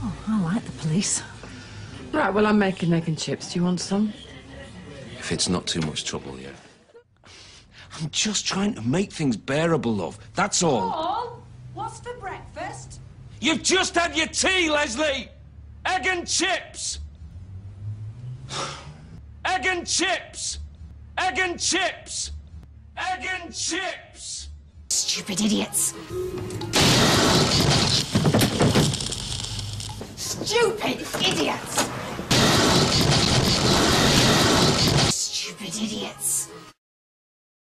Oh, I like the police. Right, well, I'm making egg and chips. Do you want some? If it's not too much trouble, yeah. I'm just trying to make things bearable, love. That's all. Paul, what's for breakfast? You've just had your tea, Lesley! Egg and chips! Egg and chips! Egg and chips! Egg and chips! Stupid idiots. Stupid idiots!